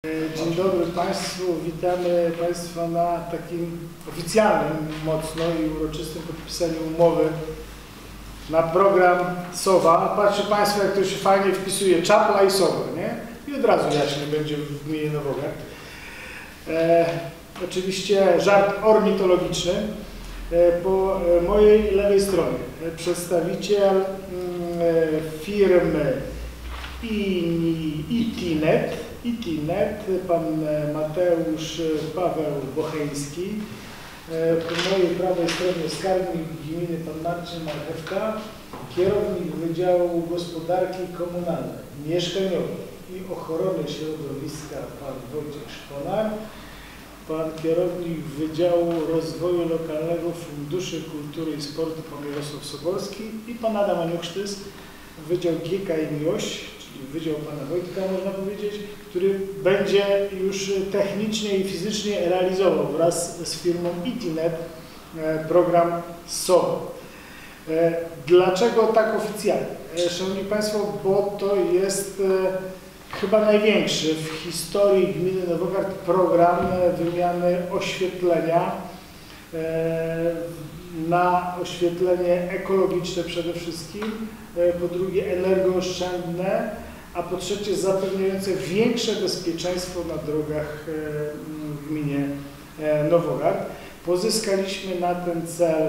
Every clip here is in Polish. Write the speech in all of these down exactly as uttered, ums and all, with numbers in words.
Dzień dobry Państwu, witamy Państwa na takim oficjalnym mocno i uroczystym podpisaniu umowy na program SOWA. Patrzcie Państwo, jak to się fajnie wpisuje, czapla i SOWA, nie? I od razu jaśnie będzie w gminie Nowogard. E, oczywiście żart ornitologiczny. E, po mojej lewej stronie przedstawiciel e, firmy ITinet, ITinet, pan Mateusz Paweł Bocheński. Po mojej prawej stronie skarbnik gminy pan Marcin Marchewka, kierownik Wydziału Gospodarki Komunalnej, Mieszkaniowej i Ochrony Środowiska pan Wojciech Szponar, pan kierownik Wydziału Rozwoju Lokalnego Funduszy Kultury i Sportu pan Jarosław Sobolski i pan Adam Aniuksztys, Wydział G K i Miłość, czyli Wydział pana Wojtka, można powiedzieć, który będzie już technicznie i fizycznie realizował wraz z firmą ITinet program SOWA. Dlaczego tak oficjalnie? Szanowni Państwo, bo to jest chyba największy w historii gminy Nowogard program wymiany oświetlenia na oświetlenie ekologiczne przede wszystkim, po drugie energooszczędne, a po trzecie zapewniające większe bezpieczeństwo na drogach w gminie Nowogard. Pozyskaliśmy na ten cel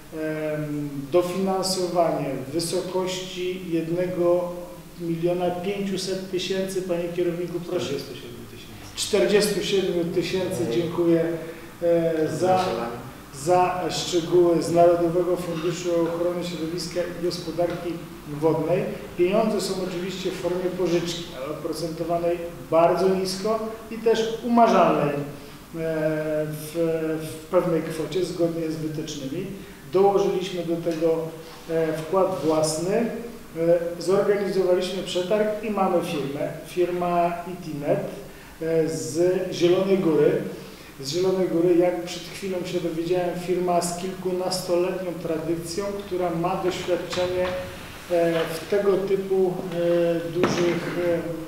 dofinansowanie w wysokości jednego miliona pięciuset tysięcy, panie kierowniku, proszę. czterdziestu siedmiu tysięcy, dziękuję za, za szczegóły z Narodowego Funduszu Ochrony Środowiska i Gospodarki Wodnej. Pieniądze są oczywiście w formie pożyczki, ale oprocentowanej bardzo nisko i też umarzalnej w, w pewnej kwocie, zgodnie z wytycznymi. Dołożyliśmy do tego wkład własny, zorganizowaliśmy przetarg i mamy firmę, firma ITinet z Zielonej Góry. Z Zielonej Góry, jak przed chwilą się dowiedziałem, firma z kilkunastoletnią tradycją, która ma doświadczenie w tego typu dużych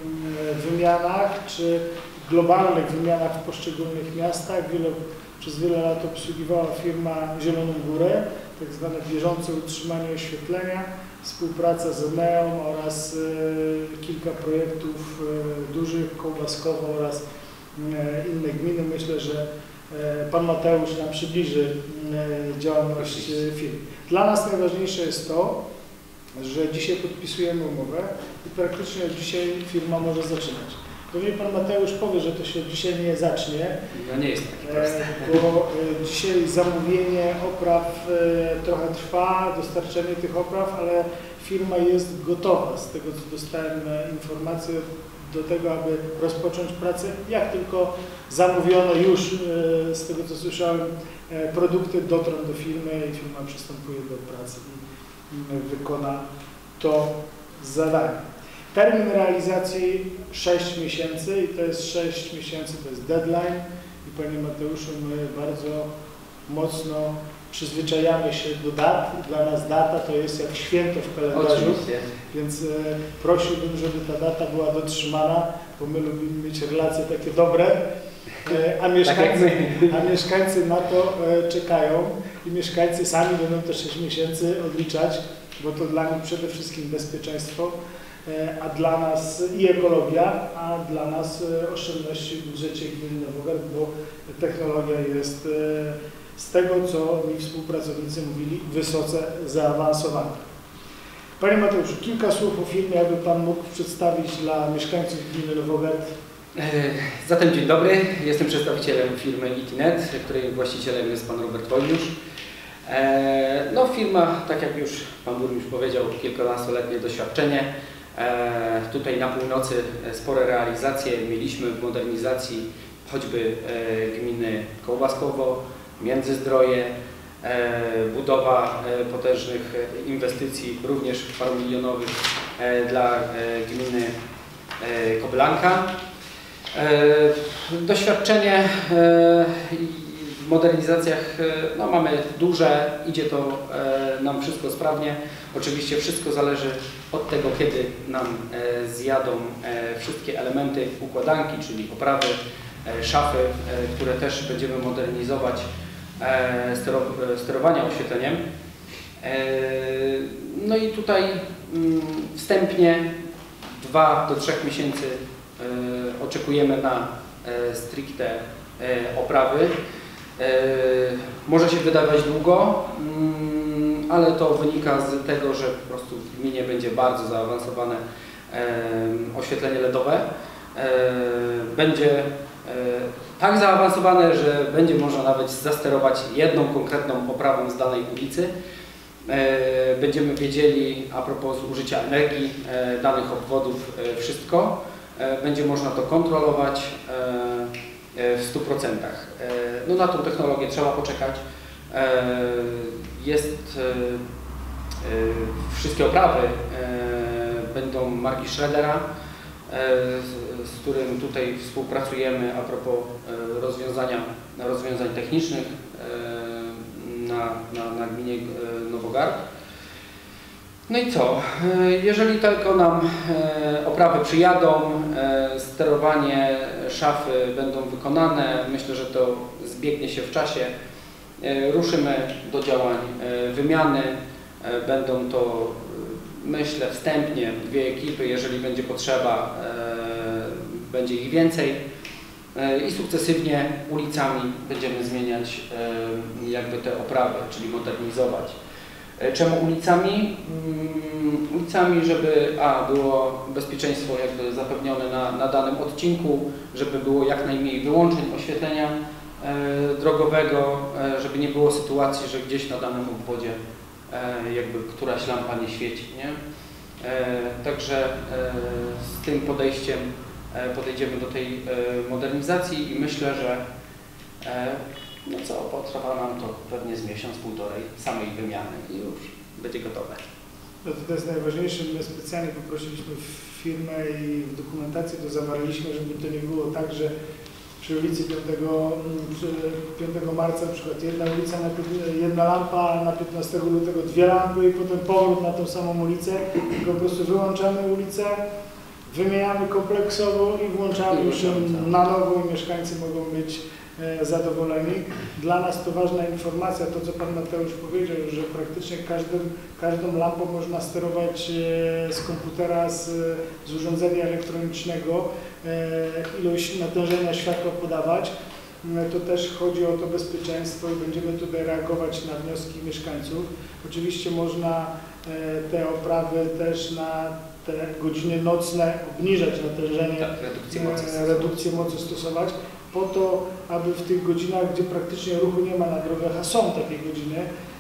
wymianach czy globalnych wymianach w poszczególnych miastach. Wiele, przez wiele lat obsługiwała firma Zieloną Górę, tak zwane bieżące utrzymanie oświetlenia, współpraca z Eneą oraz kilka projektów dużych, Kołbaskowo oraz inne gminy. Myślę, że pan Mateusz nam przybliży działalność firmy. Dla nas najważniejsze jest to, że dzisiaj podpisujemy umowę i praktycznie od dzisiaj firma może zaczynać. Pewnie pan Mateusz powie, że to się dzisiaj nie zacznie, no nie jest takie proste, bo dzisiaj zamówienie opraw trochę trwa, dostarczenie tych opraw, ale firma jest gotowa. Z tego, co dostałem informację, do tego, aby rozpocząć pracę. Jak tylko zamówiono już, z tego co słyszałem, produkty dotrą do firmy i firma przystępuje do pracy i wykona to zadanie. Termin realizacji sześć miesięcy i to jest sześć miesięcy, to jest deadline i panie Mateuszu, my bardzo mocno przyzwyczajamy się do dat. Dla nas data to jest jak święto w kalendarzu. Oczywiście. Więc e, prosiłbym, żeby ta data była dotrzymana, bo my lubimy mieć relacje takie dobre, e, a, mieszkańcy, a mieszkańcy na to e, czekają i mieszkańcy sami będą te sześć miesięcy odliczać, bo to dla nich przede wszystkim bezpieczeństwo, e, a dla nas i ekologia, a dla nas e, oszczędności w budżecie gminy Nowogard, bo technologia jest e, z tego, co mi współpracownicy mówili, wysoce zaawansowana. Panie Mateuszu, kilka słów o firmie, aby Pan mógł przedstawić dla mieszkańców gminy Nowogard. Zatem dzień dobry, jestem przedstawicielem firmy ITinet, której właścicielem jest Pan Robert Wojniusz. No firma, tak jak już Pan Burmistrz powiedział, kilkunastoletnie doświadczenie. Tutaj na północy spore realizacje mieliśmy w modernizacji choćby gminy Kołbaskowo, Międzyzdroje, budowa potężnych inwestycji, również paromilionowych dla gminy Koblanka. Doświadczenie w modernizacjach no, mamy duże, idzie to nam wszystko sprawnie. Oczywiście wszystko zależy od tego, kiedy nam zjadą wszystkie elementy układanki, czyli oprawy, szafy, które też będziemy modernizować, sterowania oświetleniem. No i tutaj wstępnie dwa do trzech miesięcy oczekujemy na stricte oprawy. Może się wydawać długo, ale to wynika z tego, że po prostu w gminie będzie bardzo zaawansowane oświetlenie LEDowe. Będzie tak zaawansowane, że będzie można nawet zasterować jedną konkretną oprawą z danej ulicy. Będziemy wiedzieli a propos zużycia energii, danych obwodów, wszystko. Będzie można to kontrolować w stu procentach. No na tą technologię trzeba poczekać. Jest, wszystkie oprawy będą marki Schroedera, z którym tutaj współpracujemy a propos rozwiązania, rozwiązań technicznych na, na, na gminie Nowogard. No i co? Jeżeli tylko nam oprawy przyjadą, sterowanie szafy będą wykonane, myślę, że to zbiegnie się w czasie, ruszymy do działań wymiany. Będą to, myślę, wstępnie dwie ekipy, jeżeli będzie potrzeba, będzie ich więcej i sukcesywnie ulicami będziemy zmieniać jakby te oprawy, czyli modernizować. Czemu ulicami? Ulicami, żeby a, było bezpieczeństwo jakby zapewnione na, na danym odcinku, żeby było jak najmniej wyłączeń oświetlenia e, drogowego, e, żeby nie było sytuacji, że gdzieś na danym obwodzie e, jakby któraś lampa nie świeci, nie? E, także e, z tym podejściem e, podejdziemy do tej e, modernizacji i myślę, że e, no co, potrwa nam to pewnie z miesiąc, półtorej samej wymiany i już będzie gotowe. No to jest najważniejsze, my specjalnie poprosiliśmy firmę i w dokumentacji to zawarliśmy, żeby to nie było tak, że przy ulicy piątego marca na przykład jedna ulica, jedna lampa, a na piętnastego lutego dwie lampy i potem powrót na tą samą ulicę, tylko po prostu wyłączamy ulicę, wymieniamy kompleksowo i włączamy już na nowo i mieszkańcy mogą być zadowoleni. Dla nas to ważna informacja, to co Pan Mateusz powiedział, że praktycznie każdym, każdą lampą można sterować z komputera, z, z urządzenia elektronicznego, ilość natężenia światła podawać. To też chodzi o to bezpieczeństwo i będziemy tutaj reagować na wnioski mieszkańców. Oczywiście można te oprawy też na te godziny nocne obniżać natężenie, tak, redukcję mocy, redukcję mocy stosować, po to, aby w tych godzinach, gdzie praktycznie ruchu nie ma na drogach, a są takie godziny,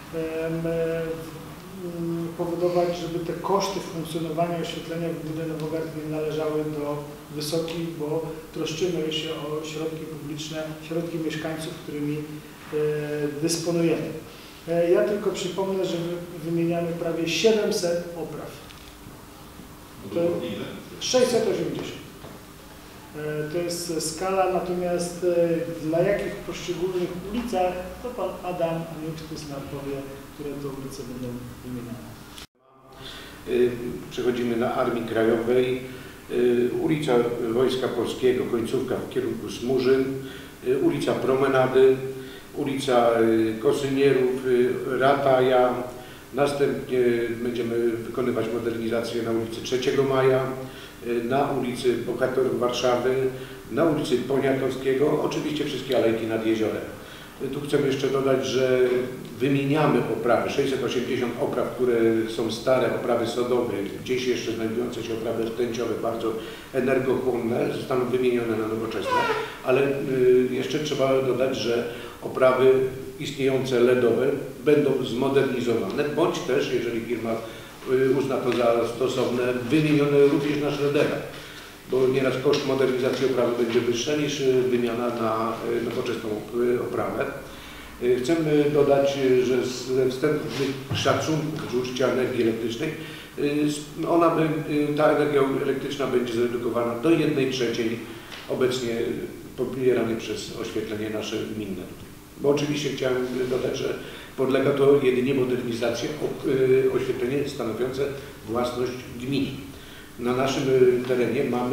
powodować, żeby te koszty funkcjonowania oświetlenia w gminie Nowogard nie należały do wysokich, bo troszczymy się o środki publiczne, środki mieszkańców, którymi dysponujemy. Ja tylko przypomnę, że wymieniamy prawie siedemset opraw. To sześćset osiemdziesiąt. To jest skala, natomiast dla jakich poszczególnych ulicach, to Pan Adam Aniuczkys nam powie, które to ulice będą wymieniane. Przechodzimy na Armii Krajowej. Ulica Wojska Polskiego, końcówka w kierunku Smużyn, ulica Promenady, ulica Kosynierów, Rataja. Następnie będziemy wykonywać modernizację na ulicy trzeciego maja, na ulicy Bohaterów Warszawy, na ulicy Poniatowskiego, oczywiście wszystkie alejki nad jeziorem. Tu chcemy jeszcze dodać, że wymieniamy oprawy, sześćset osiemdziesiąt opraw, które są stare, oprawy sodowe, gdzieś jeszcze znajdujące się oprawy rtęciowe, bardzo energochłonne, zostaną wymienione na nowoczesne, ale jeszcze trzeba dodać, że oprawy istniejące LEDowe będą zmodernizowane, bądź też, jeżeli firma uzna to za stosowne, wymienione również na Schroedera, bo nieraz koszt modernizacji oprawy będzie wyższy niż wymiana na nowoczesną oprawę. Chcemy dodać, że ze wstępnych szacunków zużycia energii elektrycznej, ona, ta energia elektryczna będzie zredukowana do jednej trzeciej obecnie pobieranej przez oświetlenie nasze gminne. Bo oczywiście chciałem dodać, że podlega to jedynie modernizacji oświetlenia stanowiące własność gminy. Na naszym terenie mamy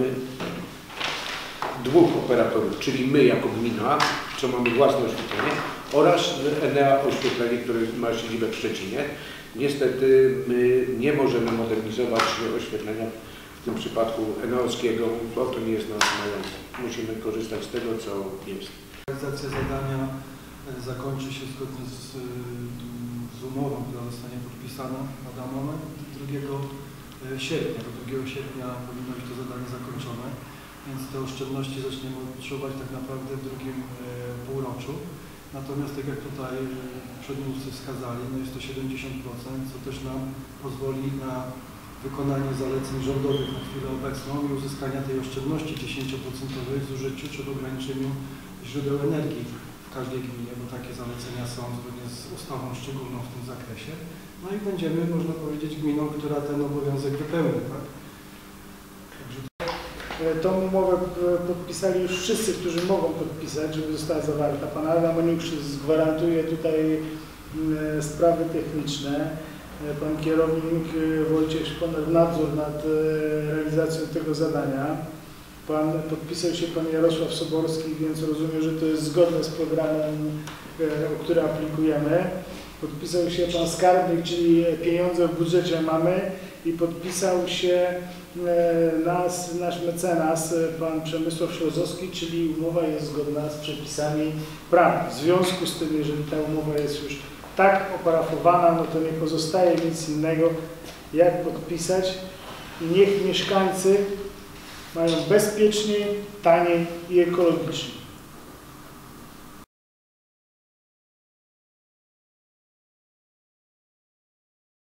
dwóch operatorów, czyli my jako gmina, co mamy własne oświetlenie, oraz Enea Oświetlenie, które ma siedzibę w Szczecinie. Niestety my nie możemy modernizować oświetlenia w tym przypadku eneowskiego, bo to nie jest nasz majątek. Musimy korzystać z tego, co jest. Realizacja zadania zakończy się zgodnie z, z umową, która zostanie podpisana na dany moment drugiego sierpnia. Do drugiego sierpnia powinno być to zadanie zakończone, więc te oszczędności zaczniemy odczuwać tak naprawdę w drugim półroczu. Natomiast tak jak tutaj przedmówcy wskazali, no jest to siedemdziesiąt procent, co też nam pozwoli na wykonanie zaleceń rządowych na chwilę obecną i uzyskania tej oszczędności dziesięć procent w zużyciu czy w ograniczeniu źródeł energii w każdej gminie, bo takie zalecenia są zgodnie z ustawą szczególną w tym zakresie. No i będziemy, można powiedzieć, gminą, która ten obowiązek wypełni. Tak? Także... Tą umowę podpisali już wszyscy, którzy mogą podpisać, żeby została zawarta. Pan Adam Oniukrzyk gwarantuje tutaj sprawy techniczne. Pan kierownik Wojciech Szponer nadzór nad realizacją tego zadania. Pan, podpisał się Pan Jarosław Soborski, więc rozumiem, że to jest zgodne z programem, o który aplikujemy. Podpisał się Pan Skarbnik, czyli pieniądze w budżecie mamy, i podpisał się nas, nasz mecenas, Pan Przemysław Ślozowski, czyli umowa jest zgodna z przepisami prawa. W związku z tym, jeżeli ta umowa jest już tak oparafowana, no to nie pozostaje nic innego, jak podpisać i niech mieszkańcy mają bezpiecznie, taniej i ekologicznie.